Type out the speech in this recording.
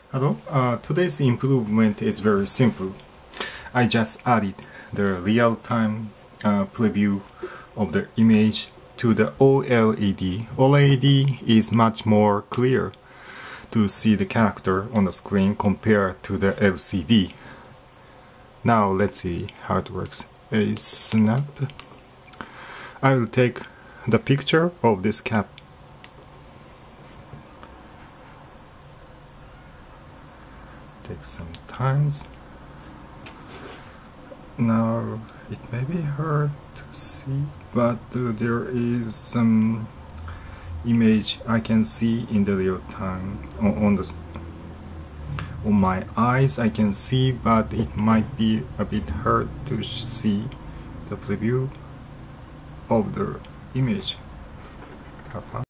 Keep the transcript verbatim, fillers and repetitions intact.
Hello, uh, today's improvement is very simple. I just added the real-time uh, preview of the image to the O L E D. O L E D is much more clear to see the character on the screen compared to the L C D. Now let's see how it works. A snap. I will take the picture of this cap. Take some times. Now it may be hard to see, but uh, there is some image I can see in the real time on, on the on my eyes. I can see, but it might be a bit hard to see the preview of the image. Have fun.